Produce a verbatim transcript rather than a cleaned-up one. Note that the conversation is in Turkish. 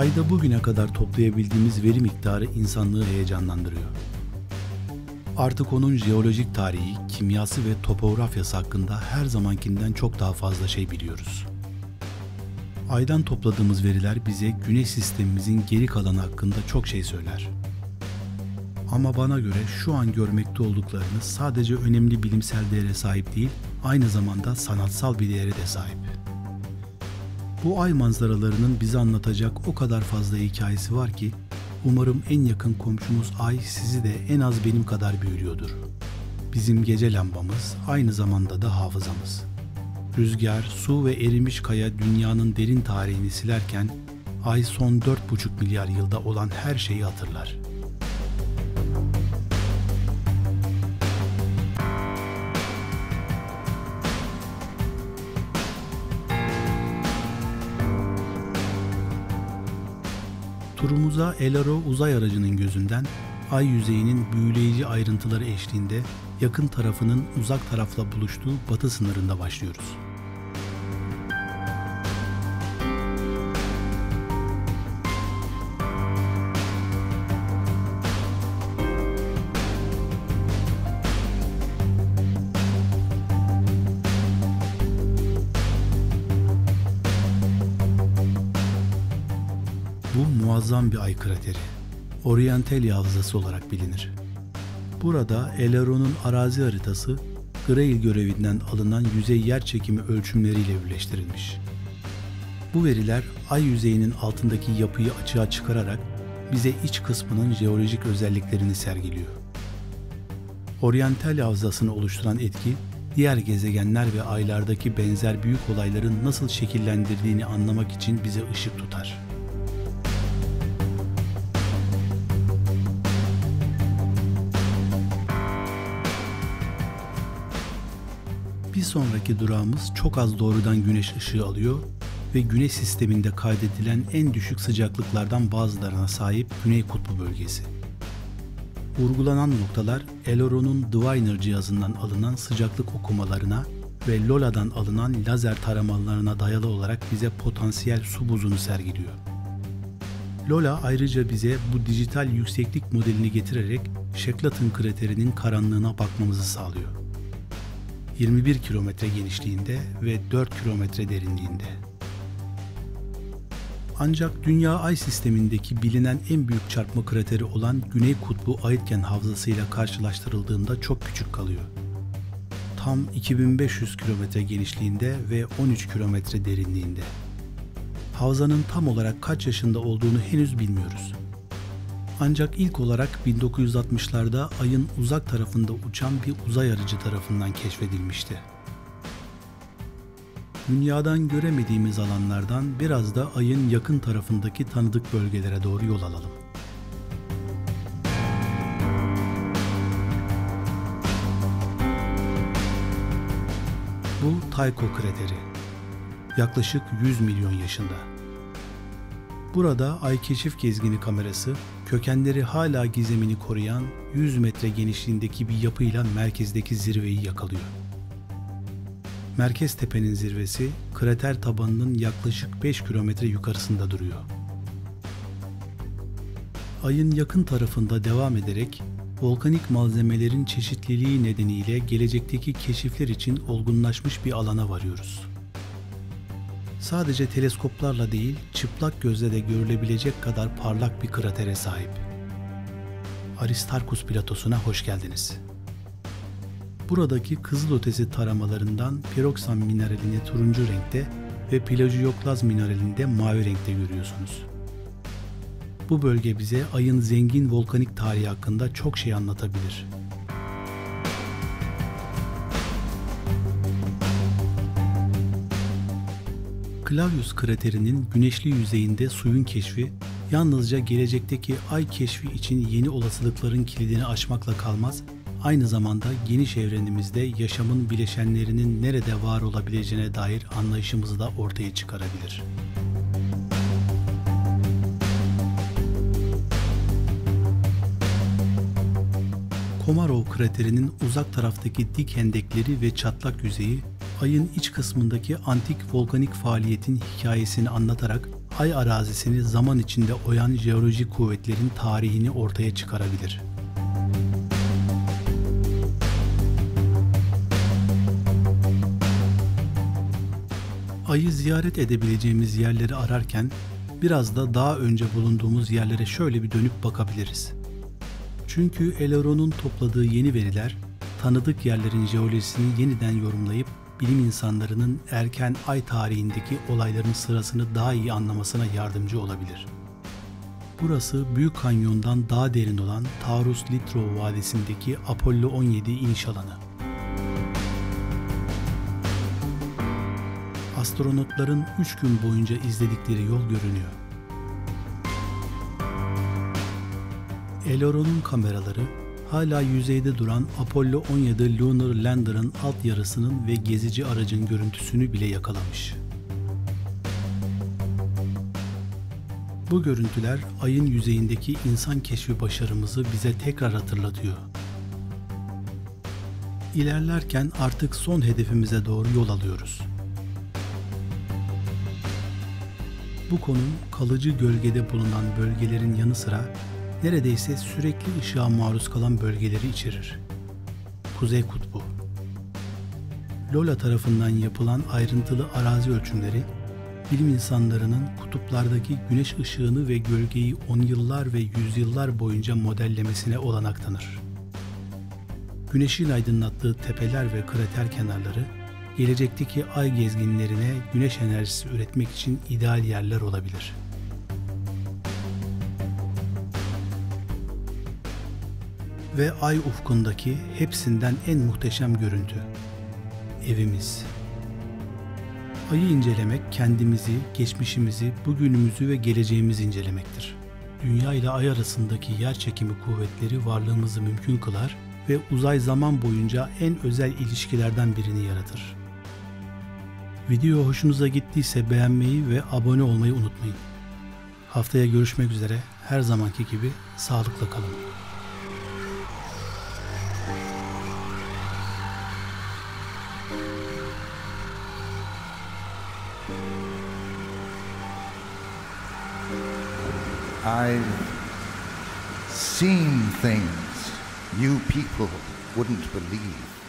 Ay'da bugüne kadar toplayabildiğimiz veri miktarı insanlığı heyecanlandırıyor. Artık onun jeolojik tarihi, kimyası ve topografyası hakkında her zamankinden çok daha fazla şey biliyoruz. Ay'dan topladığımız veriler bize Güneş sistemimizin geri kalanı hakkında çok şey söyler. Ama bana göre şu an görmekte olduklarınız sadece önemli bilimsel değere sahip değil, aynı zamanda sanatsal bir değere de sahip. Bu Ay manzaralarının bize anlatacak o kadar fazla hikayesi var ki, umarım en yakın komşumuz Ay sizi de en az benim kadar büyülüyordur. Bizim gece lambamız, aynı zamanda da hafızamız. Rüzgar, su ve erimiş kaya dünyanın derin tarihini silerken, Ay son dört buçuk milyar yılda olan her şeyi hatırlar. Turumuza LRO uzay aracının gözünden Ay yüzeyinin büyüleyici ayrıntıları eşliğinde yakın tarafının uzak tarafla buluştuğu batı sınırında başlıyoruz. Bu muazzam bir ay krateri, Orientali Havzası olarak bilinir. Burada LRO'nun arazi haritası, Grail görevinden alınan yüzey yerçekimi ölçümleriyle birleştirilmiş. Bu veriler ay yüzeyinin altındaki yapıyı açığa çıkararak bize iç kısmının jeolojik özelliklerini sergiliyor. Orientali Havzası'nı oluşturan etki, diğer gezegenler ve aylardaki benzer büyük olayların nasıl şekillendirdiğini anlamak için bize ışık tutar. Bir sonraki durağımız çok az doğrudan güneş ışığı alıyor ve Güneş sisteminde kaydedilen en düşük sıcaklıklardan bazılarına sahip Güney Kutbu bölgesi. Vurgulanan noktalar LRO'nun Diviner cihazından alınan sıcaklık okumalarına ve LOLA'dan alınan lazer taramalarına dayalı olarak bize potansiyel su buzunu sergiliyor. LOLA ayrıca bize bu dijital yükseklik modelini getirerek Shackleton kraterinin karanlığına bakmamızı sağlıyor. yirmi bir kilometre genişliğinde ve dört kilometre derinliğinde. Ancak Dünya Ay sistemindeki bilinen en büyük çarpma krateri olan Güney Kutbu Aitken Havzası ile karşılaştırıldığında çok küçük kalıyor. Tam iki bin beş yüz kilometre genişliğinde ve on üç kilometre derinliğinde. Havzanın tam olarak kaç yaşında olduğunu henüz bilmiyoruz. Ancak ilk olarak bin dokuz yüz altmışlarda Ay'ın uzak tarafında uçan bir uzay aracı tarafından keşfedilmişti. Dünyadan göremediğimiz alanlardan biraz da Ay'ın yakın tarafındaki tanıdık bölgelere doğru yol alalım. Bu Tycho krateri. Yaklaşık yüz milyon yaşında. Burada Ay Keşif Gezgini kamerası, kökenleri hala gizemini koruyan yüz metre genişliğindeki bir yapıyla merkezdeki zirveyi yakalıyor. Merkez tepenin zirvesi, krater tabanının yaklaşık beş kilometre yukarısında duruyor. Ay'ın yakın tarafında devam ederek, volkanik malzemelerin çeşitliliği nedeniyle gelecekteki keşifler için olgunlaşmış bir alana varıyoruz. Sadece teleskoplarla değil, çıplak gözle de görülebilecek kadar parlak bir kratere sahip. Aristarkus platosuna hoş geldiniz. Buradaki kızılötesi taramalarından piroksan mineralini turuncu renkte ve plagioklaz mineralini de mavi renkte görüyorsunuz. Bu bölge bize Ay'ın zengin volkanik tarihi hakkında çok şey anlatabilir. Clavius kraterinin güneşli yüzeyinde suyun keşfi, yalnızca gelecekteki Ay keşfi için yeni olasılıkların kilidini açmakla kalmaz, aynı zamanda geniş evrenimizde yaşamın bileşenlerinin nerede var olabileceğine dair anlayışımızı da ortaya çıkarabilir. Komarov kraterinin uzak taraftaki dik hendekleri ve çatlak yüzeyi, Ay'ın iç kısmındaki antik volkanik faaliyetin hikayesini anlatarak Ay arazisini zaman içinde oyan jeolojik kuvvetlerin tarihini ortaya çıkarabilir. Ayı ziyaret edebileceğimiz yerleri ararken biraz da daha önce bulunduğumuz yerlere şöyle bir dönüp bakabiliriz. Çünkü Aileron'un topladığı yeni veriler, tanıdık yerlerin jeolojisini yeniden yorumlayıp bilim insanlarının erken ay tarihindeki olayların sırasını daha iyi anlamasına yardımcı olabilir. Burası Büyük Kanyon'dan daha derin olan Taurus Littrow Vadisi'ndeki Apollo on yedi iniş alanı. Astronotların üç gün boyunca izledikleri yol görünüyor. Aileron'un kameraları hala yüzeyde duran Apollo on yedi Lunar Lander'ın alt yarısının ve gezici aracın görüntüsünü bile yakalamış. Bu görüntüler Ay'ın yüzeyindeki insan keşfi başarımızı bize tekrar hatırlatıyor. İlerlerken artık son hedefimize doğru yol alıyoruz. Bu konum kalıcı gölgede bulunan bölgelerin yanı sıra neredeyse sürekli ışığa maruz kalan bölgeleri içerir. Kuzey Kutbu. Lola tarafından yapılan ayrıntılı arazi ölçümleri, bilim insanlarının kutuplardaki güneş ışığını ve gölgeyi on yıllar ve yüzyıllar boyunca modellemesine olanak tanır. Güneşin aydınlattığı tepeler ve krater kenarları, gelecekteki ay gezginlerine güneş enerjisi üretmek için ideal yerler olabilir. Ve ay ufkundaki hepsinden en muhteşem görüntü, evimiz. Ayı incelemek kendimizi, geçmişimizi, bugünümüzü ve geleceğimizi incelemektir. Dünya ile ay arasındaki yerçekimi kuvvetleri varlığımızı mümkün kılar ve uzay zaman boyunca en özel ilişkilerden birini yaratır. Video hoşunuza gittiyse beğenmeyi ve abone olmayı unutmayın. Haftaya görüşmek üzere, her zamanki gibi sağlıkla kalın. I've seen things you people wouldn't believe.